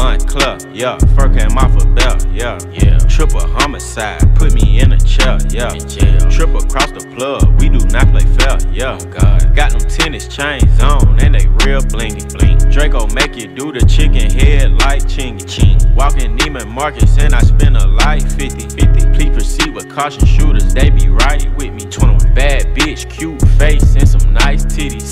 Montclair, yeah. Fur came off a belt, yeah. Triple homicide, put me in a chair, yeah. Trip across the plug, we do not play fair, yeah. Got them tennis chains on, and they real blingy. Draco make you do the chicken head like chingy. Walking Neiman Marcus, and I spend a life 50. Please proceed with caution, shooters, they be right with me. 21 bad bitch, cute face, and some nice titties.